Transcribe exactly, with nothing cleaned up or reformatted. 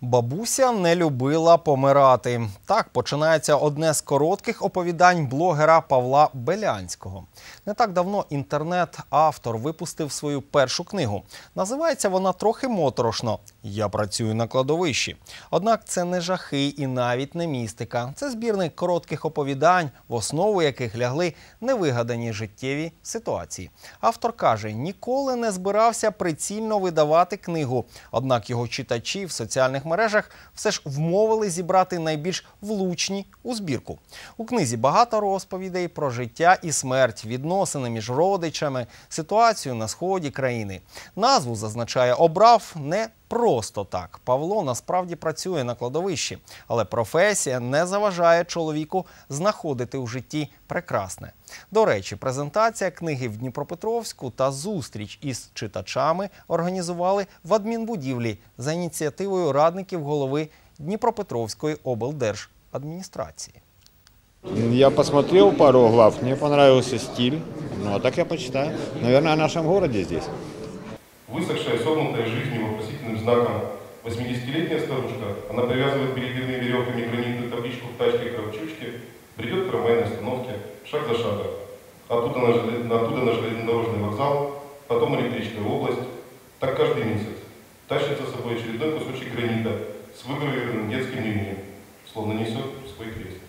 Бабуся не любила помирати. Так починається одне з коротких оповідань блогера Павла Белянського. Не так давно інтернет-автор випустив свою першу книгу. Називається вона трохи моторошно «Я працюю на кладовищі». Однак це не жахи і навіть не містика. Це збірник коротких оповідань, в основу яких лягли невигадані життєві ситуації. Автор каже, ніколи не збирався прицільно видавати книгу. Однак його читачі в соціальних мережах все ж вмовили зібрати найбільш влучні у збірку. У книзі багато розповідей про життя і смерть, відносини між родичами, ситуацію на сході країни. Назву, зазначає, обрав не просто так. Павло насправді працює на кладовищі, але професія не заважає чоловіку знаходити у житті прекрасне. До речі, презентація книги в Дніпропетровську та зустріч із читачами організували в адмінбудівлі за ініціативою радників голови Дніпропетровської облдержадміністрації. Я посмотрел пару глав, мне понравился стиль, ну а так я почитаю. Наверное, о нашем городе здесь. Высохшая, согнутая жизнью вопросительным знаком восьмидесятилетняя старушка, она привязывает передвижными веревками гранитную табличку в тачке Кравчучки, бредет к трамвайной остановке, шаг за шагом. Оттуда на, желез... оттуда на железнодорожный вокзал, потом электричную область. Так каждый месяц. Тащит за собой очередной кусочек гранита с выгравированным детским именем, словно несет свой крест.